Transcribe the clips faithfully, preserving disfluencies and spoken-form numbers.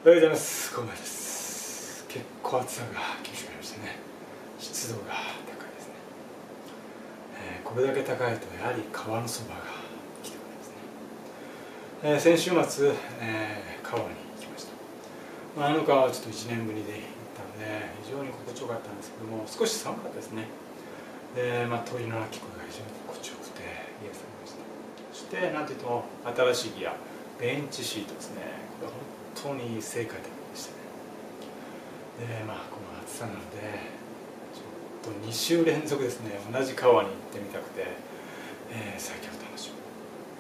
おはようございます。こんばんです。結構暑さが厳しくなりましたね。湿度が高いですね。えー、これだけ高いとやはり川のそばが来てくるんですね。えー、先週末、えー、川に行きました。まあ、あの川はちょっといちねんぶりで行ったので非常に心地よかったんですけども、少し寒かったですね。で、まあ、鳥の鳴き声が非常に心地よくて癒されました。そしてなんといっても新しいギア、ベンチシートですね。これは本当に正解的でしたね。で、まあこの暑さなのでちょっとに週連続ですね、同じ川に行ってみたくて、えー、最強楽しみ。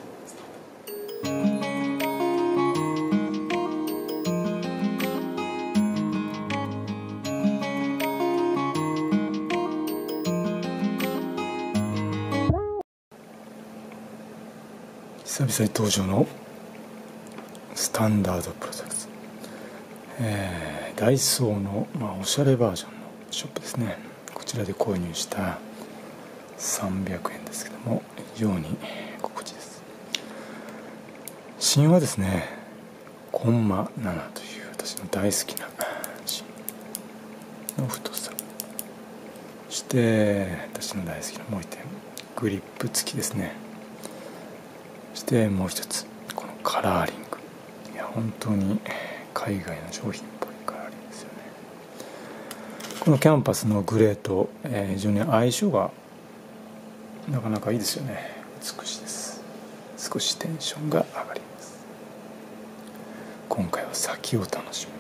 久々に登場のスタンダードプロダクツ、えー、ダイソーの、まあ、おしゃれバージョンのショップですね。こちらで購入したさんびゃくえんですけども、非常に心地いいです。芯はですねコンマななという私の大好きな芯の太さ、そして私の大好きなもう一点グリップ付きですね。そしてもう一つこのカラーリング、いや本当に海外の商品っぽいカラーリングですよね。このキャンパスのグレーと、えー、非常に相性がなかなかいいですよね。美しいです。少しテンションが上がります。今回は先を楽し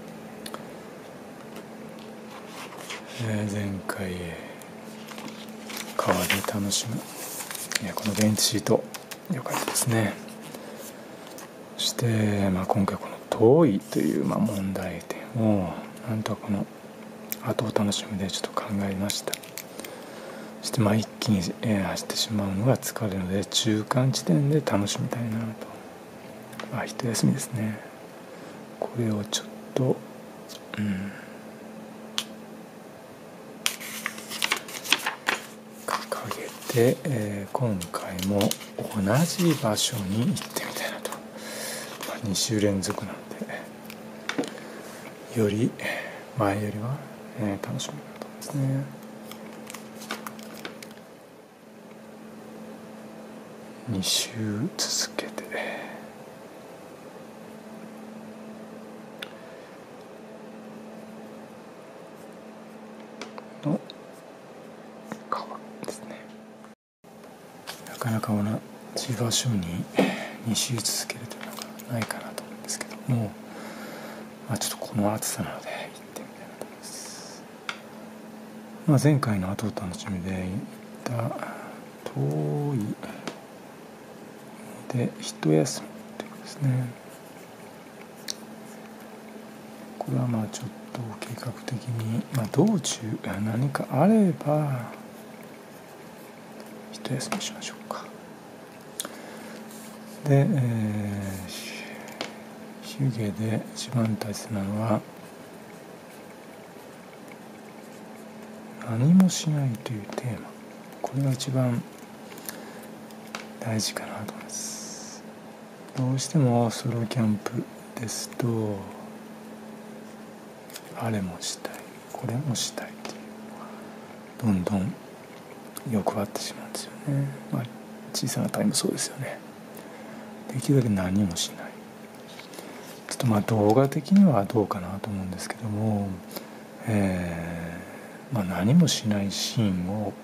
む、えー、前回川で楽しむ、いやこのベンチシート良かったですね。そして、まあ、今回この遠いという、まあ、問題点をなんとかこの後を楽しむでちょっと考えました。そしてまあ一気に、えー、走ってしまうのが疲れるので中間地点で楽しみたいなと、まあ、一休みですね。これをちょっとうん掲げて、えー、今回も同じ場所に行ってみたいなと、まあ、に週連続なのでより前よりは、えー、楽しみだと思いますね。に週続けての川ですね。なかなか同じ場所にに週続けるというのがないかなと思うんですけども、まあ、ちょっとこの暑さなので行ってみたいなと思います。まあ、前回の後を楽しみで行った遠いで一休みということですね。これはまあちょっと計画的に、まあ、道中何かあれば一休みしましょうか。で、えー、ヒュゲで一番大切なのは何もしないというテーマ、これが一番大事かなと思います。どうしてもソロキャンプですとあれもしたいこれもしたいっていうのがどんどん欲張ってしまうんですよね。まあ、小さなタイムそうですよね。できるだけ何もしない、ちょっとまあ動画的にはどうかなと思うんですけども、えーまあ、何もしないシーンを、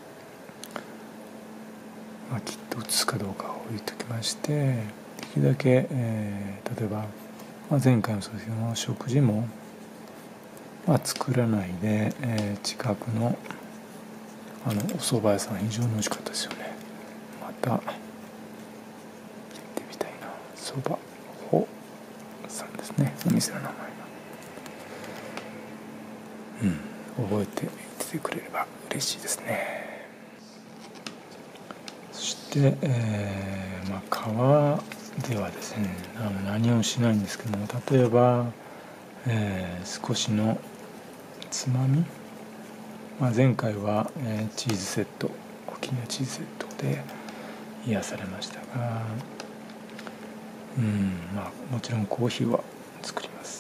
まあ、きっと映すかどうかを置いときまして、できるだけ、えー、例えば、まあ、前回もそうですけども食事も、まあ、作らないで、えー、近くのあのお蕎麦屋さん非常に美味しかったですよね。また行ってみたいな。蕎麦ほさんですね、お店の名前が。うん覚えていてくれれば嬉しいですね。そして、えーまあ、川ではですね何もしないんですけども、例えば、えー、少しのつまみ、まあ、前回は、えー、チーズセット沖縄チーズセットで癒されましたが、うんまあ、もちろんコーヒーは作ります。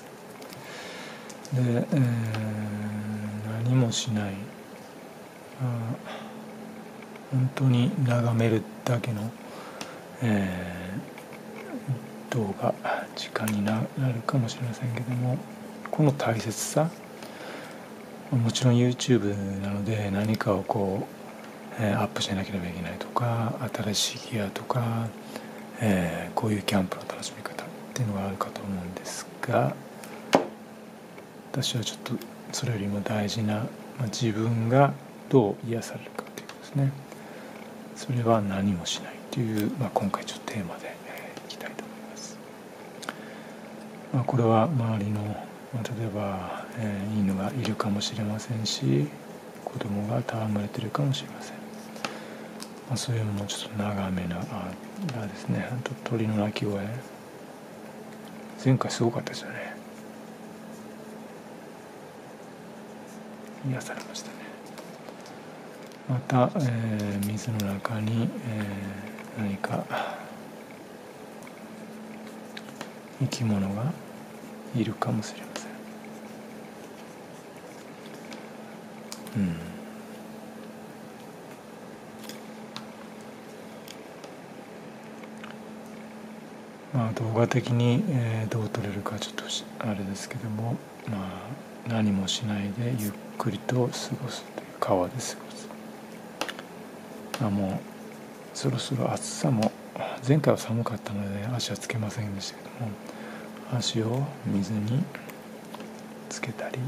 で、えー、何もしない、あ本当に眺めるだけの、えー、動画時間になるかもしれませんけども、この大切さ、もちろん YouTube なので何かをこう、えー、アップしなければいけないとか、新しいギアとか、えー、こういうキャンプの楽しみ方っていうのがあるかと思うんですが、私はちょっとそれよりも大事な、まあ、自分がどう癒されるかということですね。それは何もしないという、まあ、今回ちょっとテーマで、えー、いきたいと思います。まあ、これは周りの、まあ、例えば、えー、犬がいるかもしれませんし、子供が戯れているかもしれません。まあ、そういうのもちょっと長めながらですね、あと鳥の鳴き声、前回すごかったですよね。癒されましたね。また、えー、水の中に、えー、何か生き物がいるかもしれません。うんまあ、動画的に、えー、どう撮れるかちょっとあれですけども、まあ、何もしないでゆっくりと過ごすという川で過ごす、まあ、もうそろそろ暑さも前回は寒かったので足はつけませんでしたけども、足を水につけたり、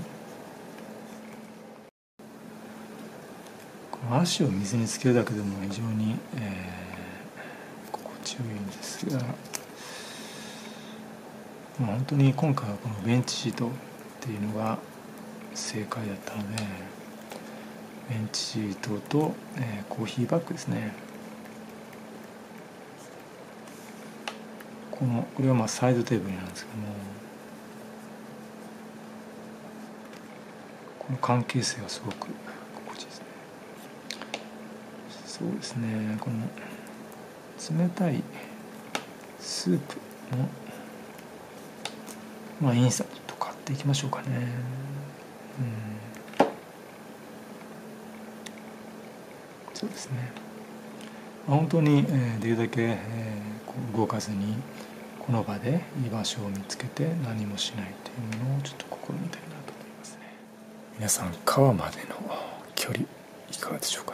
この足を水につけるだけでも非常に、えー、心地よいんですが、まあ、本当に今回はこのベンチシートっていうのが正解だったので、ベンチシートと、えー、コーヒーバッグですね。このこれはまあサイドテーブルなんですけども、この関係性はすごく心地いいですね。そうですね、この冷たいスープの、まあ、インスタント買っていきましょうかね。うん、そうですね、まあ、本当に、えー、できるだけ、えー、こう動かずにこの場で居場所を見つけて何もしないというものをちょっと試みたいなと思いますね。皆さん、川までの距離いかがでしょうかね。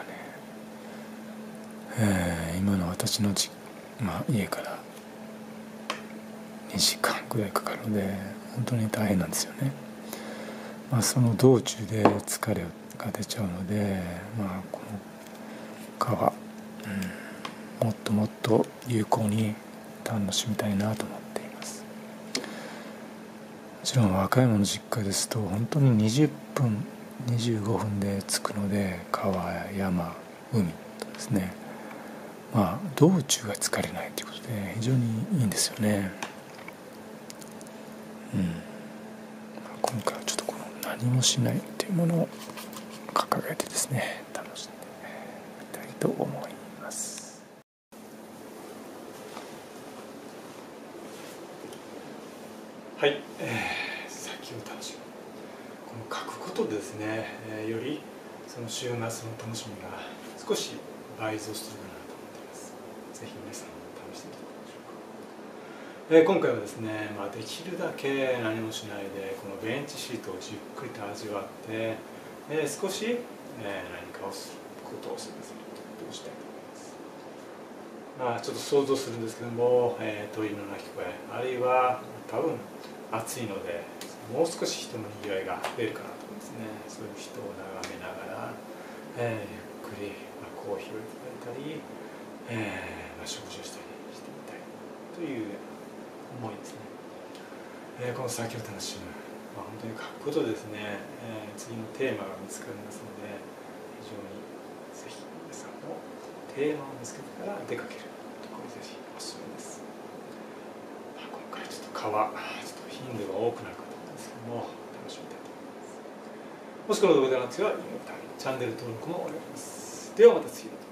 えー、今の私のじ、まあ、家からにじかんぐらいかかるので本当に大変なんですよね。まあ、その道中で疲れが出ちゃうので、まあ、この川、うん、もっともっと有効に楽しみたいなと思っています。もちろん和歌山の実家ですと本当ににじゅっぷんにじゅうごふんで着くので、川や山海とですね、まあ道中が疲れないということで非常にいいんですよね。うん、今回はちょっとこの何もしないというものを掲げてですね、楽しんでみたいと思います。はい、えー、先を楽しむ、この書くことでですね、えー、よりその週末の楽しみが少し倍増するかなと思っています。ぜひ皆さんも試してみてください。えー、今回はですね、まあ、できるだけ何もしないでこのベンチシートをじっくりと味わって、えー、少し、えー、何かをすることをすることをしたいと思います。まあ、ちょっと想像するんですけども、えー、鳥の鳴き声、あるいは多分暑いのでもう少し人のにぎわいが増えるかなと思いますね。そういう人を眺めながら、えー、ゆっくり、まあ、コーヒーをいただいたり、えーまあ、食事をしたりしてみたいという思いですね。えー、この先を楽しむ、まあ、本当に書くことでですね、えー、次のテーマが見つかりますので、非常にぜひ皆さんもテーマを見つけてから出かけるところぜひおすすめです。まあ、今回ちょっと川、ちょっと頻度が多くなるかと思うんですけども、楽しみたいと思います。もしこの動画での次は、いいねボタン、チャンネル登録もお願いします。ではまた次の動画。